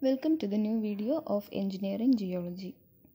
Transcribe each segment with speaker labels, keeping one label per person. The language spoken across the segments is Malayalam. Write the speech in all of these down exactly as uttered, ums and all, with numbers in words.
Speaker 1: Welcome to the new video of Engineering Geology.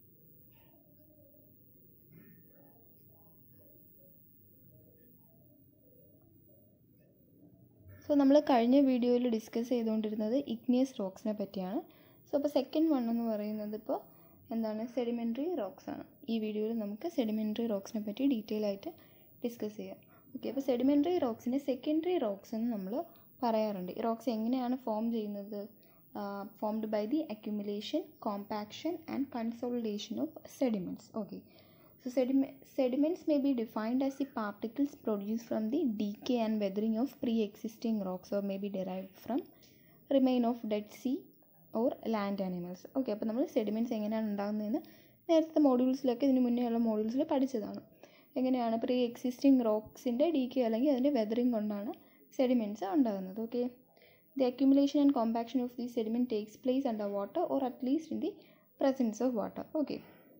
Speaker 1: So, നമ്മൾ കഴിഞ്ഞ വീഡിയോയിൽ ഡിസ്കസ് ചെയ്തുകൊണ്ടിരുന്നത് ഇഗ്നിയസ് റോക്സിനെ പറ്റിയാണ്. സോ അപ്പോൾ സെക്കൻഡ് വൺ എന്ന് പറയുന്നത് ഇപ്പോൾ എന്താണ് സെഡിമെൻ്ററി റോക്സ് ആണ്. ഈ വീഡിയോയിൽ നമുക്ക് സെഡിമെൻ്ററി റോക്സിനെ പറ്റി ഡീറ്റെയിൽ ആയിട്ട് ഡിസ്കസ് ചെയ്യാം. ഓക്കെ, അപ്പോൾ സെഡിമെൻ്ററി റോക്സിനെ സെക്കൻഡറി റോക്സ് എന്ന് നമ്മൾ പറയാറുണ്ട്. ഈ റോക്സ് എങ്ങനെയാണ് ഫോം ചെയ്യുന്നത്? Uh, formed by the accumulation, compaction and consolidation of sediments. Okay, so sediment, sediments may be defined as the particles produced from the decay and weathering of pre-existing rocks or may be derived from remain of dead sea or land animals. Okay, അപ്പോൾ നമ്മൾ സെഡിമെൻറ്റ്സ് എങ്ങനെയാണ് ഉണ്ടാകുന്നതെന്ന് നേരത്തെ മോഡ്യൂൾസിലൊക്കെ ഇതിന് മുന്നേ ഉള്ള മോഡ്യൂൾസിൽ പഠിച്ചതാണ്. എങ്ങനെയാണ് പ്രീ എക്സിസ്റ്റിംഗ് റോക്സിൻ്റെ ഡീക്കേ അല്ലെങ്കിൽ അതിൻ്റെ വെതറിങ് കൊണ്ടാണ് സെഡിമെൻറ്റ്സ് ഉണ്ടാകുന്നത്. Okay, the accumulation and compaction of the sediment takes place under water or at least in the presence of water. Okay,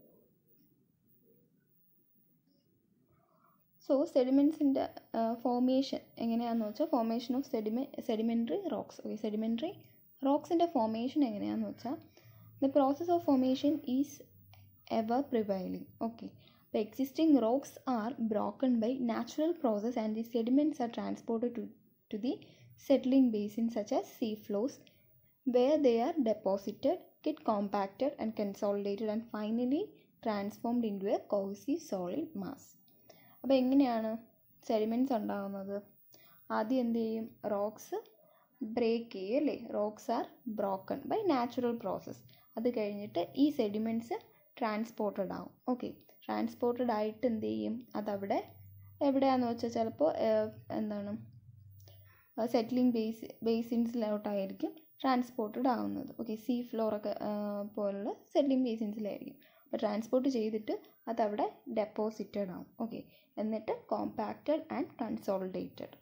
Speaker 1: so sediments in the uh, formation എങ്ങനെയാണെന്ന് വെച്ചാൽ formation of sediment sedimentary rocks. Okay, sedimentary rocks in the formation എങ്ങനെയാണെന്ന് വെച്ചാൽ the process of formation is ever prevailing. Okay, the existing rocks are broken by natural process and the sediments are transported to to the settling basins such as sea floors, where they are deposited, get compacted and consolidated and finally transformed into a cohesive solid mass. അപ്പോൾ എങ്ങനെയാണ് സെഡിമെൻറ്റ്സ് ഉണ്ടാകുന്നത്? ആദ്യം എന്ത് ചെയ്യും? റോക്സ് ബ്രേക്ക് ചെയ്യും അല്ലേ? Rocks are broken by natural process. അത് കഴിഞ്ഞിട്ട് ഈ സെഡിമെൻറ്റ്സ് ട്രാൻസ്പോർട്ടഡ് ആവും. ഓക്കെ, ട്രാൻസ്പോർട്ടഡ് ആയിട്ട് എന്ത് ചെയ്യും? അതവിടെ എവിടെയാണെന്ന് വെച്ചാൽ ചിലപ്പോൾ എന്താണ് സെറ്റിലിംഗ് ബേസ് ബേസിൻസിലോട്ടായിരിക്കും ട്രാൻസ്പോർട്ടഡ് ആവുന്നത്. ഓക്കെ, സീ ഫ്ലോറൊക്കെ പോലുള്ള സെറ്റിലിംഗ് ബേസിൻസിലായിരിക്കും. അപ്പോൾ ട്രാൻസ്പോർട്ട് ചെയ്തിട്ട് അതവിടെ ഡെപ്പോസിറ്റഡ് ആവും. ഓക്കെ, എന്നിട്ട് compacted and consolidated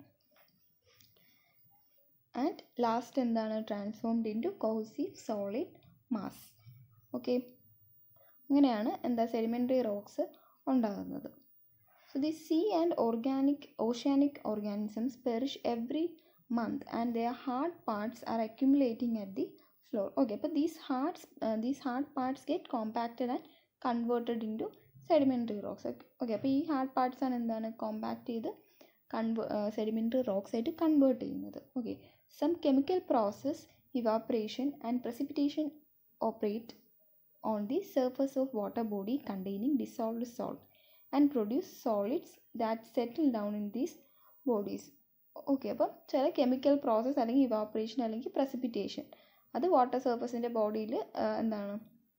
Speaker 1: and last എന്താണ്? Transformed into cohesive solid mass. Okay, അങ്ങനെയാണ് എന്താ സെഡിമെൻ്ററി റോക്സ് ഉണ്ടാകുന്നത്. So the sea and organic oceanic organisms perish every month and their hard parts are accumulating at the floor. Okay, but these hard uh, these hard parts get compacted and converted into sedimentary rocks. Okay, അപ്പോൾ ഈ ഹാർഡ് പാർട്സ് ആണ് എന്താണ് കോമ്പാക്ട് ചെയ്ത് കൺവേ സെഡിമെൻ്ററി റോക്സ് ആയിട്ട് കൺവേർട്ട് ചെയ്യുന്നത്. Okay, some chemical process evaporation and precipitation operate on the surface of water body containing dissolved salt and produce solids that settle down in these bodies. Okay, അപ്പം ചില കെമിക്കൽ പ്രോസസ്സ് അല്ലെങ്കിൽ ഇവാപറേഷൻ അല്ലെങ്കിൽ പ്രസിപ്പിറ്റേഷൻ അത് വാട്ടർ സർഫസിൻ്റെ ബോഡിയിൽ എന്താണ്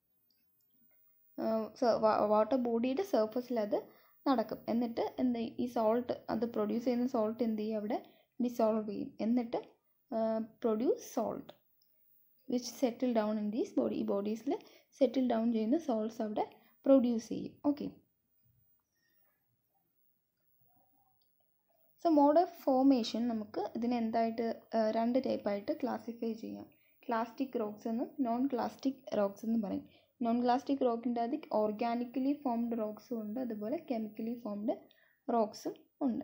Speaker 1: വാട്ടർ ബോഡിയുടെ സർഫസിൽ അത് നടക്കും. എന്നിട്ട് എന്താ ഈ സോൾട്ട് അത് പ്രൊഡ്യൂസ് ചെയ്യുന്ന സോൾട്ട് എന്ത് ചെയ്യും? അവിടെ ഡിസോൾവ് ചെയ്യും. എന്നിട്ട് produce salt which settle down in these body. ഈ ബോഡീസിൽ സെറ്റിൽ ഡൗൺ ചെയ്യുന്ന സോൾട്ട്സ് അവിടെ പ്രൊഡ്യൂസ് ചെയ്യും. Okay, so mode of formation നമുക്ക് ഇതിനെ എന്തായിട്ട് രണ്ട് ടൈപ്പായിട്ട് ക്ലാസിഫൈ ചെയ്യാം. ക്ലാസ്റ്റിക് റോക്സ് എന്നും നോൺ ക്ലാസ്റ്റിക് റോക്സ് എന്നും പറയും. നോൺ ക്ലാസ്റ്റിക് റോക്കിൻ്റെ അത് ഓർഗാനിക്കലി ഫോംഡ് റോക്സും ഉണ്ട്, അതുപോലെ കെമിക്കലി ഫോംഡ് റോക്സും ഉണ്ട്.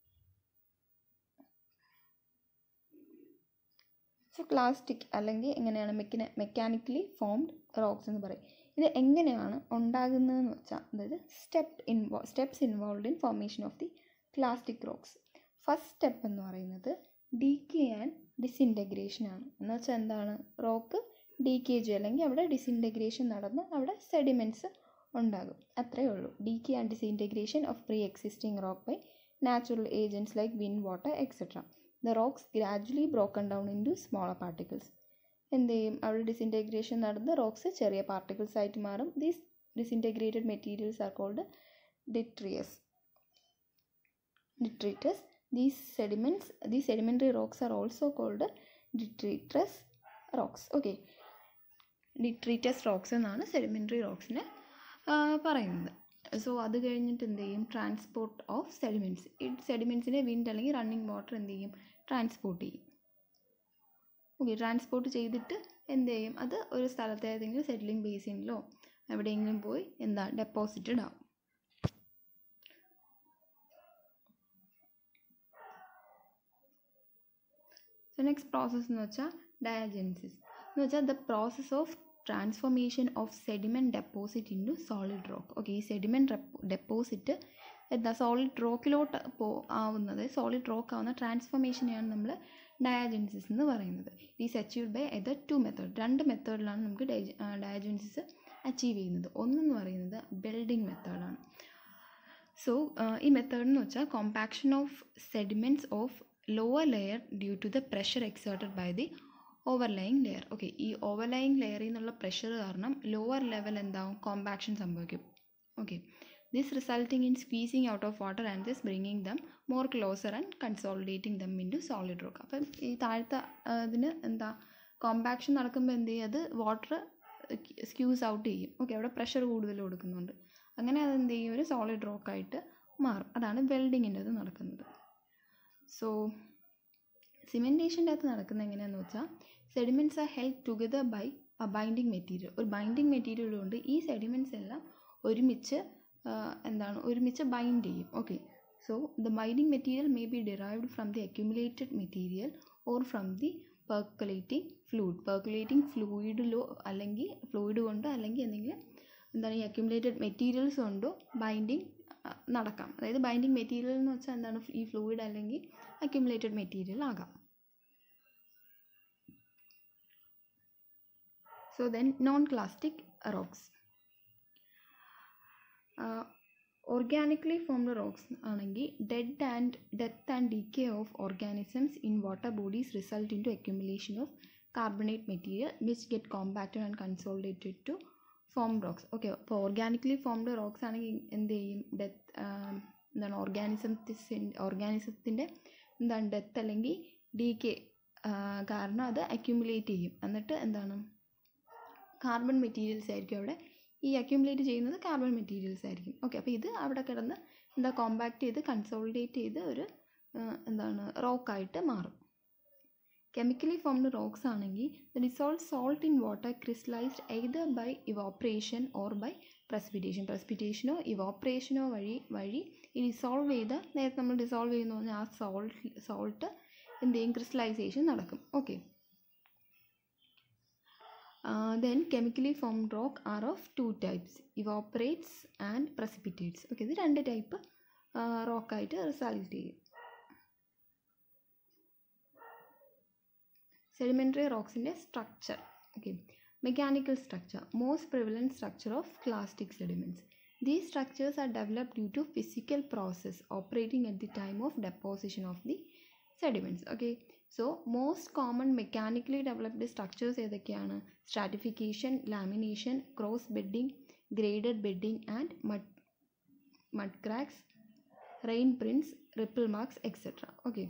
Speaker 1: സോ ക്ലാസ്റ്റിക് അല്ലെങ്കിൽ എങ്ങനെയാണ് മെക്കാന മെക്കാനിക്കലി ഫോംഡ് റോക്സ് എന്ന് പറയും. ഇത് എങ്ങനെയാണ് ഉണ്ടാകുന്നതെന്ന് വെച്ചാൽ അതായത് സ്റ്റെപ്പ് ഇൻവോ steps involve in formation of the clastic rocks. First step എന്ന് പറയുന്നത് ഡീക്കേ ആൻഡ് ഡിസിൻറ്റഗ്രേഷൻ ആണ്. എന്ന് വെച്ചാൽ എന്താണ്? റോക്ക് ഡീക്കേ ചെയ്യും അല്ലെങ്കിൽ അവിടെ ഡിസിൻറ്റഗ്രേഷൻ നടന്ന് അവിടെ സെഡിമെൻറ്റ്സ് ഉണ്ടാകും. അത്രയേ ഉള്ളൂ. Decay and disintegration of pre existing rock by natural agents like wind, water etcetera. The rocks gradually broken down into smaller particles. എന്ത് ചെയ്യും? അവിടെ ഡിസിൻറ്റഗ്രേഷൻ നടന്ന് റോക്സ് ചെറിയ പാർട്ടിക്കിൾസ് ആയിട്ട് മാറും. These disintegrated materials are called detritus. detritus. These sediments, these sedimentary rocks are also called detritus rocks. Okay, detritus rocks എന്നാണ് സെഡിമെൻ്ററി റോക്സിനെ പറയുന്നത്. സോ അത് കഴിഞ്ഞിട്ട് എന്ത് ചെയ്യും? Transport of sediments. ഈ സെഡിമെൻറ്റ്സിനെ വിൻഡ് അല്ലെങ്കിൽ റണ്ണിങ് വാട്ടർ എന്ത് ചെയ്യും? ട്രാൻസ്പോർട്ട് ചെയ്യും. ഓക്കെ, ട്രാൻസ്പോർട്ട് ചെയ്തിട്ട് എന്ത് ചെയ്യും? അത് ഒരു സ്ഥലത്തെ ഏതെങ്കിലും സെറ്റിലിംഗ് ബേസിനിലോ എവിടെയെങ്കിലും പോയി എന്താ ഡെപ്പോസിറ്റഡ് ആവും. സോ നെക്സ്റ്റ് പ്രോസസ്സ് എന്ന് വെച്ചാൽ ഡയാജൻസിസ്. എന്ന് വെച്ചാൽ the process of transformation of sediment deposit into solid rock. Okay, ഈ സെഡിമെൻറ്റ് ഡെപ്പോസിറ്റ് എന്താ സോളിഡ് റോക്കിലോട്ട് പോ ആവുന്നത് സോളിഡ് റോക്ക് ആവുന്ന ട്രാൻസ്ഫോർമേഷനെയാണ് നമ്മൾ ഡയാജൻസിസ് എന്ന് പറയുന്നത്. It is achieved by either two method. രണ്ട് മെത്തേഡിലാണ് നമുക്ക് ഡയാജൻസിസ് അച്ചീവ് ചെയ്യുന്നത്. ഒന്നെന്ന് പറയുന്നത് ബിൽഡിംഗ് മെത്തേഡാണ്. സോ ഈ മെത്തേഡ് എന്ന് വെച്ചാൽ compaction of sediments of lower layer due to the pressure exerted by the overlying layer. Okay, ഈ ഓവർലൈങ് ലെയറിൽ നിന്നുള്ള പ്രഷർ കാരണം ലോവർ ലെവൽ എന്താവും, കോമ്പാക്ഷൻ സംഭവിക്കും. Okay, this resulting in squeezing out of water and thus bringing them more closer and consolidating them into solid rock. അപ്പം ഈ താഴത്തെ ഇതിന് എന്താ കോമ്പാക്ഷൻ നടക്കുമ്പോൾ എന്ത് ചെയ്യും, അത് വാട്ടർ സ്ക്യൂസ് ഔട്ട് ചെയ്യും. ഓക്കെ, അവിടെ പ്രഷർ കൂടുതൽ കൊടുക്കുന്നുണ്ട്. അങ്ങനെ അത് എന്ത് ചെയ്യും, ഒരു സോളിഡ് റോക്കായിട്ട് മാറും. അതാണ് വെൽഡിങ്ങിൻ്റെ അത് നടക്കുന്നത്. സോ സിമെൻറ്റേഷൻ്റെ അകത്ത് നടക്കുന്നത് എങ്ങനെയാണെന്ന് വെച്ചാൽ sediments are held together by a binding material. ഒരു ബൈൻഡിങ് മെറ്റീരിയൽ കൊണ്ട് ഈ സെഡിമെൻറ്റ്സ് എല്ലാം ഒരുമിച്ച് എന്താണ് ഒരുമിച്ച് ബൈൻഡ് ചെയ്യും. Okay, so the binding material may be derived from the accumulated material or from the percolating fluid. Percolating ഫ്ലൂയിഡിലോ അല്ലെങ്കിൽ ഫ്ലൂയിഡ് കൊണ്ടോ അല്ലെങ്കിൽ എന്തെങ്കിലും എന്താണ് ഈ അക്യുമുലേറ്റഡ് മെറ്റീരിയൽസ് കൊണ്ടോ ബൈൻഡിങ് നടക്കാം. അതായത് ബൈൻഡിങ് മെറ്റീരിയൽ എന്ന് വെച്ചാൽ എന്താണ് ഈ ഫ്ലൂയിഡ് അല്ലെങ്കിൽ അക്യുമുലേറ്റഡ് മെറ്റീരിയൽ ആകാം. So then non clastic rocks. Organically formed rocks ആണെങ്കിൽ dead and death and decay of organisms in water bodies result into accumulation of carbonate material which get compacted and consolidated to form rocks. Okay, അപ്പോൾ ഓർഗാനിക്കലി ഫോംഡ് റോക്സ് ആണെങ്കിൽ എന്ത് ചെയ്യും, ഡെത്ത് എന്താണ് ഓർഗാനിസത്തിൻ്റെ ഓർഗാനിസത്തിൻ്റെ എന്താണ് ഡെത്ത് അല്ലെങ്കിൽ ഡീക്കേ കാരണം അത് അക്യുമുലേറ്റ് ചെയ്യും. എന്നിട്ട് എന്താണ് കാർബൺ മെറ്റീരിയൽസ് ആയിരിക്കും അവിടെ ഈ അക്യുമുലേറ്റ് ചെയ്യുന്നത് കാർബൺ മെറ്റീരിയൽസ് ആയിരിക്കും. ഓക്കെ, അപ്പോൾ ഇത് അവിടെ കിടന്ന് എന്താ കോമ്പാക്ട് ചെയ്ത് കൺസോളിഡേറ്റ് ചെയ്ത് ഒരു എന്താണ് റോക്കായിട്ട് മാറും. കെമിക്കലി ഫോംഡ് റോക്സ് ആണെങ്കിൽ the dissolve salt in water crystallized either by evaporation or by precipitation. പ്രസിപ്പിറ്റേഷനോ ഇവോപ്പറേഷനോ വഴി വഴി ഈ ഡിസോൾവ് ചെയ്ത് നേരത്തെ നമ്മൾ ഡിസോൾവ് ചെയ്യുന്ന പറഞ്ഞാൽ ആ സോൾട്ട് സോൾട്ട് എന്ത് ചെയ്യും, ക്രിസ്റ്റലൈസേഷൻ നടക്കും. Okay, Uh, then chemically formed rock are of two types, evaporates and precipitates. Okay, ഇത് രണ്ട് ടൈപ്പ് റോക്ക് ആയിട്ട് റിസൾട്ട് ചെയ്യും. സെഡിമെൻ്ററി റോക്സിൻ്റെ structure. Okay, mechanical structure. Most prevalent structure of clastic sediments. These structures are developed due to physical process operating at the time of deposition of the sediments. Okay, so most common mechanically developed structures ഏതൊക്കെയാണ്, stratification, lamination, cross bedding, graded bedding and mud mud cracks, rain prints, ripple marks, et cetera. Okay,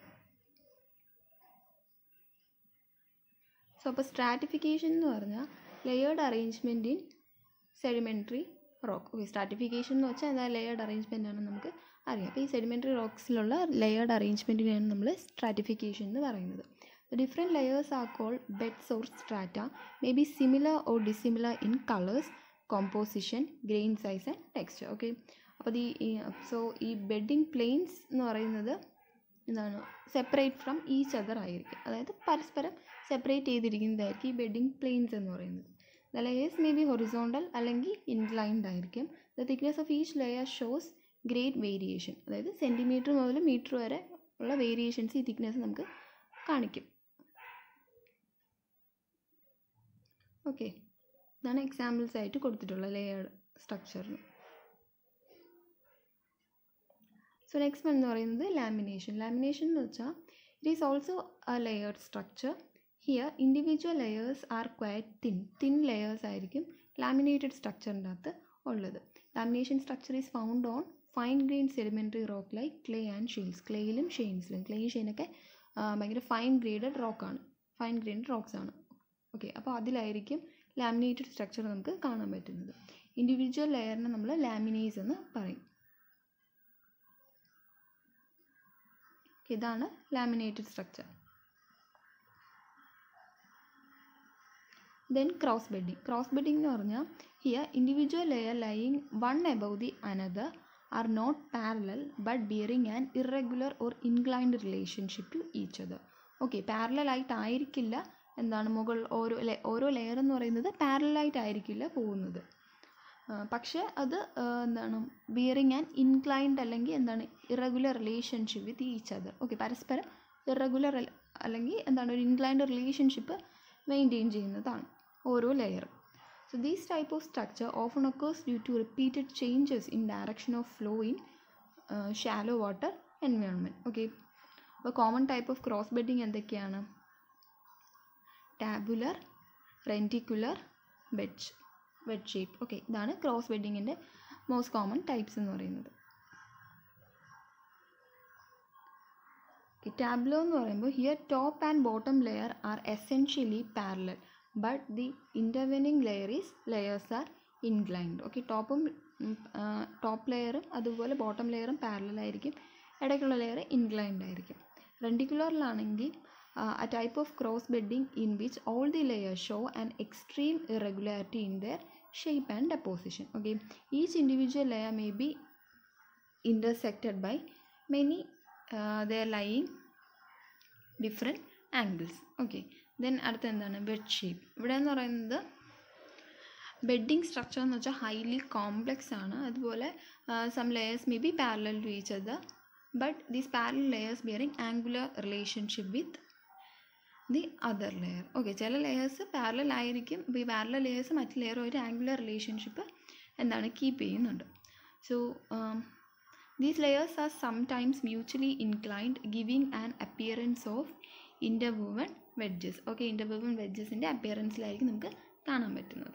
Speaker 1: so അപ്പോൾ stratification എന്ന് പറഞ്ഞാൽ layered arrangement in sedimentary rock. Okay, stratification എന്ന് വെച്ചാൽ എന്താ ലെയേർഡ് അറേഞ്ച്മെൻ്റ് ആണ് നമുക്ക് അറിയാം. അപ്പോൾ ഈ സെഡിമെൻ്ററി റോക്സിലുള്ള ലെയേർഡ് അറേഞ്ച്മെൻറ്റിനെയാണ് നമ്മൾ സ്ട്രാറ്റിഫിക്കേഷൻ എന്ന് പറയുന്നത്. The different layers are called beds or strata, may be similar or dissimilar in colours, composition, grain size and texture. Okay, അപ്പോൾ ഈ സോ ഈ ബെഡിങ് പ്ലെയിൻസ് എന്ന് പറയുന്നത് എന്താണ് സെപ്പറേറ്റ് ഫ്രം ഈച്ച് അതർ ആയിരിക്കും. അതായത് പരസ്പരം സെപ്പറേറ്റ് ചെയ്തിരിക്കുന്നതായിരിക്കും ഈ ബെഡിങ് പ്ലെയിൻസ് എന്ന് പറയുന്നത്. The layers may be horizontal അല്ലെങ്കിൽ inclined ആയിരിക്കും. The thickness of each layer shows great variation. അതായത് സെൻറ്റിമീറ്റർ മുതൽ മീറ്റർ വരെ ഉള്ള വേരിയേഷൻസ് ഈ തിക്നെസ് നമുക്ക് കാണിക്കും. ഓക്കെ, ഇതാണ് എക്സാമ്പിൾസ് ആയിട്ട് കൊടുത്തിട്ടുള്ള ലെയേർഡ് സ്ട്രക്ചറിന്. സോ നെക്സ്റ്റ് വൺ എന്ന് പറയുന്നത് ലാമിനേഷൻ. ലാമിനേഷൻ എന്ന് വെച്ചാൽ it is also a layered structure. Here individual layers are quite thin thin layers ആയിരിക്കും ലാമിനേറ്റഡ് സ്ട്രക്ചറിൻ്റെ അകത്ത് ഉള്ളത്. Lamination structure is found on fine grain sedimentary rock like clay and shales. ക്ലേയിലും ഷെയിൻസിലും ക്ലേയും ഷെയിനൊക്കെ ഭയങ്കര ഫൈൻ ഗ്രേഡഡ് റോക്കാണ് ഫൈൻ ഗ്രെയിൻഡ് റോക്സ് ആണ്. ഓക്കെ, അപ്പോൾ അതിലായിരിക്കും ലാമിനേറ്റഡ് സ്ട്രക്ചർ നമുക്ക് കാണാൻ പറ്റുന്നത്. ഇൻഡിവിജ്വൽ ലെയറിനെ നമ്മൾ ലാമിനേസ് എന്ന് പറയും. ഇതാണ് laminated structure. Then cross bedding. Cross bedding എന്ന് പറഞ്ഞാൽ here individual layer lying one above the another are not parallel but bearing an irregular or inclined relationship to each other. Okay, parallel ആയിട്ടായിരിക്കില്ല എന്താണ് മുകൾ ഓരോ ഓരോ ലെയർ എന്ന് പറയുന്നത് പാരലായിട്ടായിരിക്കില്ല പോകുന്നത്, പക്ഷേ അത് എന്താണ് ബിയറിങ് ആൻഡ് ഇൻക്ലൈൻഡ് അല്ലെങ്കിൽ എന്താണ് irregular relationship with each other. Okay, പരസ്പരം ഇറഗുലർ അല്ലെങ്കിൽ എന്താണ് ഒരു ഇൻക്ലൈൻഡ് റിലേഷൻഷിപ്പ് മെയിൻറ്റെയിൻ ചെയ്യുന്നതാണ് ഓരോ ലെയർ. So these type of structure often occurs due to repeated changes in direction of flow in shallow water environment. Okay, അപ്പോൾ common type of cross bedding എന്തൊക്കെയാണ്? ടാബുലർ, റെൻറ്റിക്കുലർ, വെഡ്ജ് വെഡ് ഷേപ്പ്. ഓക്കെ, ഇതാണ് ക്രോസ് ബെഡിങ്ങിൻ്റെ മോസ്റ്റ് കോമൺ ടൈപ്സ് എന്ന് പറയുന്നത്. ടാബ്ലോ എന്ന് പറയുമ്പോൾ here top and bottom layer R essentially parallel but the intervening layer is layers are inclined. Okay, ടോപ്പും ടോപ്പ് ലെയറും അതുപോലെ ബോട്ടം ലെയറും പാരലലായിരിക്കും, ഇടയ്ക്കുള്ള ലെയർ ഇൻക്ലൈൻഡ് ആയിരിക്കും. റെൻറ്റിക്കുലറിലാണെങ്കിൽ a type of cross bedding in which all the layers show an extreme irregularity in their shape and deposition. Okay, each individual layer may be intersected by many uh, they are lying different angles. Okay, then അടുത്ത എന്താണ് ബെഡ് ഷേപ്പ്. ഇവിടെ എന്ന് പറയുന്നത് ബെഡിങ് സ്ട്രക്ചർ എന്ന് വെച്ചാൽ ഹൈലി കോംപ്ലെക്സ് ആണ്. അതുപോലെ some layers may be parallel to each other but these parallel layers bearing angular relationship with the other layer. Okay, ചില ലെയേഴ്സ് പാരലൽ ആയിരിക്കും, അപ്പോൾ ഈ പാരലൽ ലെയേഴ്സ് മറ്റ് ലെയറുമായിട്ട് ആംഗുലർ റിലേഷൻഷിപ്പ് എന്താണ് കീപ്പ് ചെയ്യുന്നുണ്ട്. So these layers are sometimes mutually inclined giving an appearance of interwoven wedges. Okay, interwoven വെഡ്ജസിൻ്റെ അപ്പിയറൻസിലായിരിക്കും നമുക്ക് കാണാൻ പറ്റുന്നത്.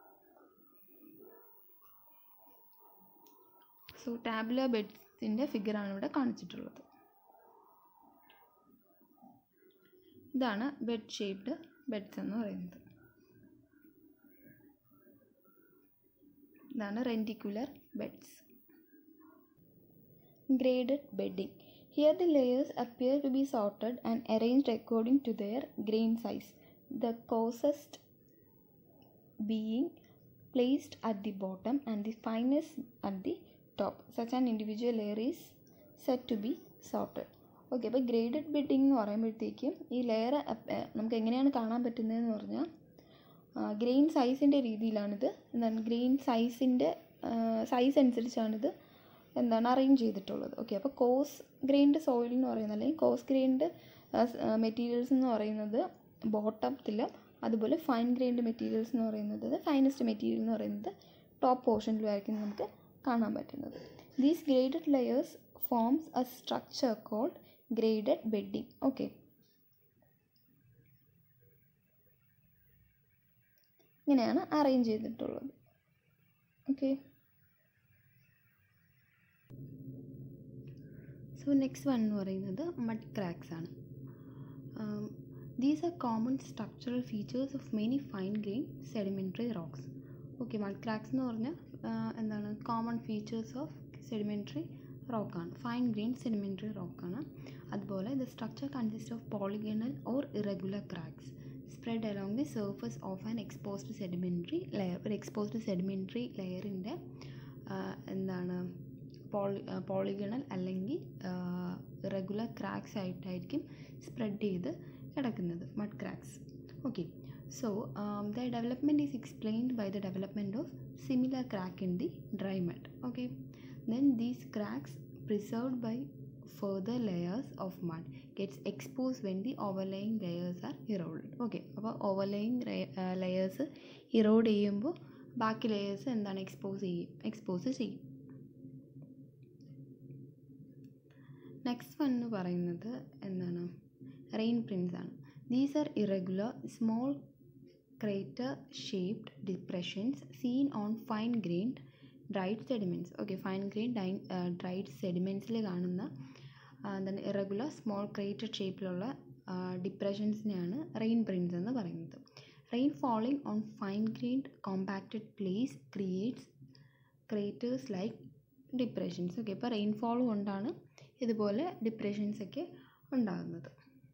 Speaker 1: സോ ടാബുലർ ബെഡ്സിൻ്റെ ഫിഗറാണ് ഇവിടെ കാണിച്ചിട്ടുള്ളത്. ഇതാണ് ബെഡ് ഷേപ്ഡ് ബെഡ്സ് എന്ന് പറയുന്നത്. ഇതാണ് lenticular beds. Graded bedding. Here the layers appear to be sorted and arranged according to their grain size, the coarsest being placed at the bottom and the finest at the top. Such an individual layer is set to be sorted. Okay, അപ്പോൾ ഗ്രേഡഡ് ബെഡിങ് എന്ന് പറയുമ്പോഴത്തേക്കും ഈ ലെയർ നമുക്ക് എങ്ങനെയാണ് കാണാൻ പറ്റുന്നതെന്ന് പറഞ്ഞാൽ ഗ്രെയിൻ സൈസിൻ്റെ രീതിയിലാണിത് എന്താണ് ഗ്രെയിൻ സൈസിൻ്റെ സൈസ് അനുസരിച്ചാണിത് എന്താണ് അറേഞ്ച് ചെയ്തിട്ടുള്ളത്. ഓക്കെ, അപ്പോൾ കോസ് ഗ്രെയിൻഡ് സോയിൽ എന്ന് പറയുന്നത് അല്ലെങ്കിൽ കോസ് ഗ്രൈൻഡ് മെറ്റീരിയൽസ് എന്ന് പറയുന്നത് ബോട്ടത്തിലും അതുപോലെ ഫൈൻ ഗ്രൈൻഡ് മെറ്റീരിയൽസ് എന്ന് പറയുന്നത് ഫൈനസ്റ്റ് മെറ്റീരിയൽ എന്ന് പറയുന്നത് ടോപ്പ് പോർഷനിലും ആയിരിക്കും നമുക്ക് കാണാൻ പറ്റുന്നത്. These graded layers forms a structure called graded bedding. Okay, ഇങ്ങനെയാണ് അറേഞ്ച് ചെയ്തിട്ടുള്ളത്. ഓക്കെ, സോ നെക്സ്റ്റ് വൺ എന്ന് പറയുന്നത് മഡ് ക്രാക്സ് ആണ്. These are common structural features of many fine grain sedimentary rocks. Okay, mud cracks എന്ന് പറഞ്ഞാൽ എന്താണ് കോമൺ ഫീച്ചേഴ്സ് ഓഫ് സെഡിമെൻ്ററി റോക്കാണ്, ഫൈൻ ഗ്രെയിൻ സെഡിമെൻ്ററി റോക്കാണ്. അതുപോലെ the structure consist of polygonal or irregular cracks spread along the surface of an exposed sedimentary layer. ഒരു എക്സ്പോസ്ഡ് സെഡിമെൻ്ററി ലെയറിൻ്റെ എന്താണ് പോളി പോളിഗണൽ അല്ലെങ്കിൽ ഇറഗുലർ ക്രാക്സ് ആയിട്ടായിരിക്കും സ്പ്രെഡ് ചെയ്ത് കിടക്കുന്നത് mud cracks. Okay, so um, the development is explained by the development of similar crack in the dry mud. Okay, then these cracks preserved by further layers of mud gets exposed when the overlaying layers are eroded. Okay, അപ്പോൾ overlaying uh, layers erode ചെയ്യുമ്പോൾ ബാക്കി layers എന്താണ് എക്സ്പോസ് ചെയ്യും എക്സ്പോസ് ചെയ്യും നെക്സ്റ്റ് വൺ എന്ന് പറയുന്നത് എന്താണ് റെയിൻ പ്രിൻസ് ആണ്. These are irregular small crater shaped depressions seen on fine grained dried sediments. Okay, fine grained uh, dried sediments-ൽ കാണുന്ന എന്താണ് ഇറഗുലർ സ്മോൾ ക്രേറ്റർ ഷേപ്പിലുള്ള ഡിപ്രഷൻസിനെയാണ് റെയിൻ പ്രിൻസ് എന്ന് പറയുന്നത്. Rain falling on fine grained compacted place creates craters like depressions. Okay, ഇപ്പോൾ റെയിൻഫോൾ കൊണ്ടാണ് ഇതുപോലെ ഡിപ്രഷൻസ് ഒക്കെ ഉണ്ടാകുന്നത്.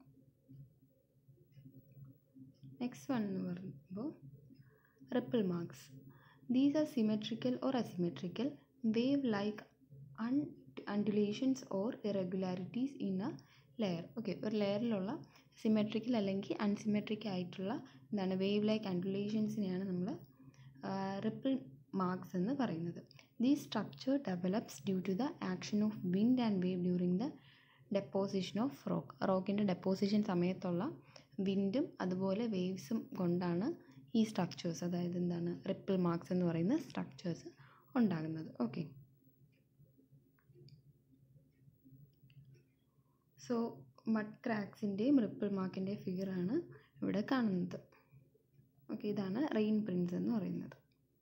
Speaker 1: നെക്സ്റ്റ് വൺ എന്ന് പറയുമ്പോൾ ripple marks. These are symmetrical or asymmetrical wave like അൺ undulations or irregularities in a layer. Okay, ഒരു ലെയറിലുള്ള സിമെട്രിക്കൽ അല്ലെങ്കിൽ അൺസിമെട്രിക് ആയിട്ടുള്ള എന്താണ് വേവ് ലൈക്ക് അൻഡുലേഷൻസിനെയാണ് നമ്മൾ റിപ്പിൾ മാർക്സ് എന്ന് പറയുന്നത്. These structure develops due to the action of wind and wave during the deposition of rock. റോക്കിൻ്റെ ഡെപ്പോസിഷൻ സമയത്തുള്ള വിൻഡും അതുപോലെ വേവ്സും കൊണ്ടാണ് ഈ സ്ട്രക്ചേഴ്സ്, അതായത് എന്താണ് റിപ്പിൾ മാർക്സ് എന്ന് പറയുന്ന സ്ട്രക്ചേഴ്സ് ഉണ്ടാകുന്നത്. ഓക്കെ, സോ മഡ് ക്രാക്സിൻ്റെയും റിപ്പിൾ മാർക്കിൻ്റെയും ഫിഗറാണ് ഇവിടെ കാണുന്നത്. ഓക്കെ, ഇതാണ് റെയിൻ പ്രിൻസ് എന്ന് പറയുന്നത്.